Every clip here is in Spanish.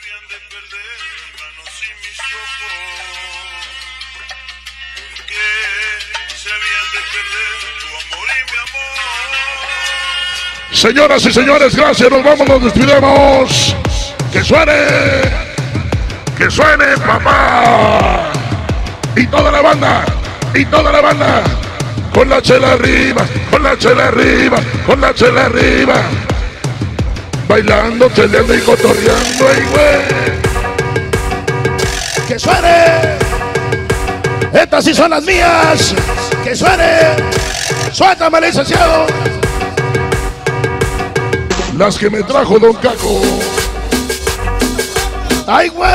habían de perder mis manos y mis ojos. ¿Por qué se habían de perder tu amor y mi amor? Señoras y señores, gracias, nos vamos, nos despidemos. Que suene papá. Y toda la banda, con la chela arriba, con la chela arriba, con la chela arriba. Bailando, cheleando y cotorreando, ey, güey. Que suene. Estas sí son las mías. Que suene. Suéltame, licenciado. Las que me trajo Don Caco. Ay, güey.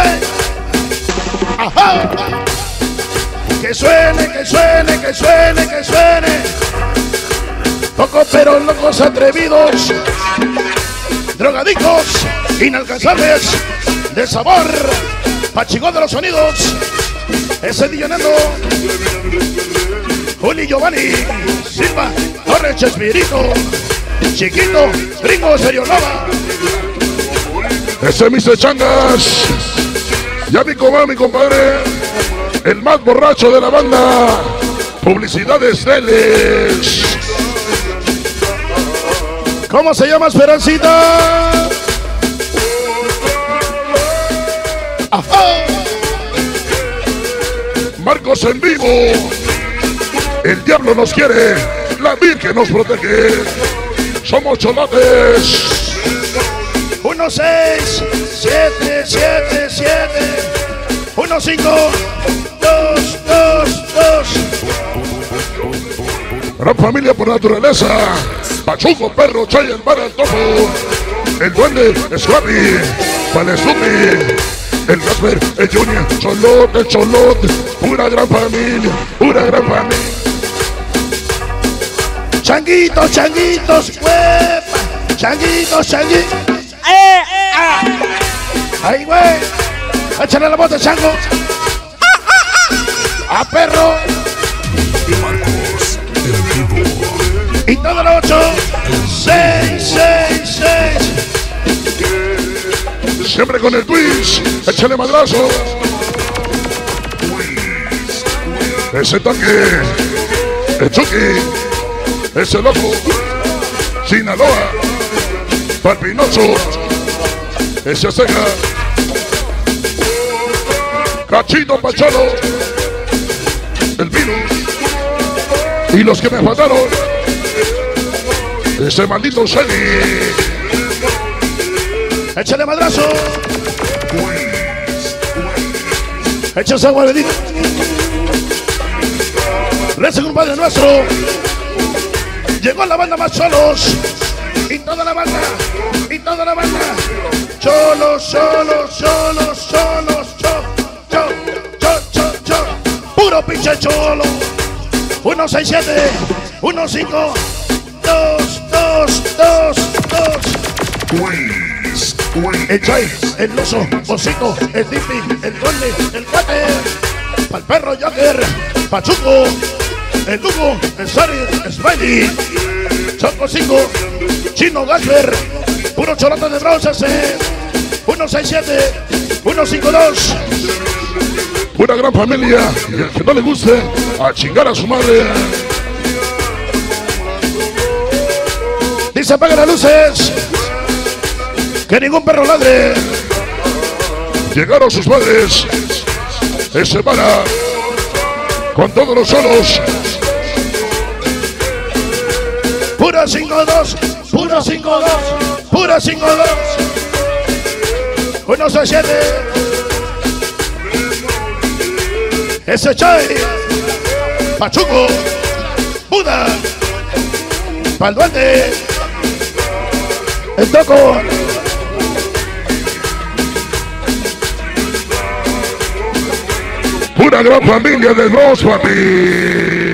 Ajá. Que suene, que suene, que suene, que suene. Poco pero locos atrevidos. Drogadictos, inalcanzables, de sabor, pachigón de los sonidos. Ese Dillonando, Juli Giovanni, Silva, Torres Chespirito, Chiquito, Gringo, Serio Nova. Ese Mr. Changas. Ya mi compadre, el más borracho de la banda. Publicidades Deles. ¿Cómo se llama, Esperancita? ¡Ajá! Marcos en vivo. El diablo nos quiere, la Virgen nos protege. Somos cholotes. 1, 6, 7, 7, 7. 1, 5, 2, 2, 2. Gran familia por naturaleza. Pachuco, perro, Chay, el bar, el topo. El duende, Squarry, Palestupi. El Gasper, el Junior, Cholote, el Cholote. Pura gran familia, pura gran familia. Changuitos, changuitos, huepa. Changuitos, changuitos. Ay, güey. Échale la bota, chango. A perro. Marcos en vivo. Y todo lo 8, 6, 6, 6. Siempre con el twist. Échale madrazo. Ese tanque. El Chucky. Ese loco. Sinaloa. Palpinocho. Ese ceja. Cachito Pachalo. El virus. Y los que me faltaron. Ese maldito Shelly. Échale madrazo. Échase agua bendita. Gracias, compadre nuestro. Llegó la banda más cholos. Y toda la banda. Y toda la banda. Cholos, cholos, cholos, cholos, cholos. Puro pinche cholo. 1, 6, 7. 1, 5. 2, 2, 2, 2. El Chay, el Oso, Osito, el Tipi, el Duende, el Cuate. Pa'l perro Jagger, Pachuco, el Hugo, el Sari, el Smiley. Choco 5, Chino Gasper, puro cholote de bronce. 1, 6, 7, 1, 5, 2. Una gran familia. Y el que no le guste, a chingar a su madre. Dice, apaga las luces. Que ningún perro ladre. Llegaron sus padres. Ese para. Con todos los solos. Pura 5-2. Pura 5-2. Pura 5-2. 1, 6, 7. Ese Chay. Pachuco. Buda. Pa'l Duende. El Toco. Una gran familia de dos, papi.